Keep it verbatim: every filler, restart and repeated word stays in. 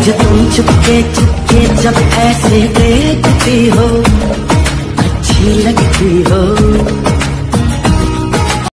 मुझे तुम चुपके चुपके जब ऐसे देखती हो, अच्छी लगती हो।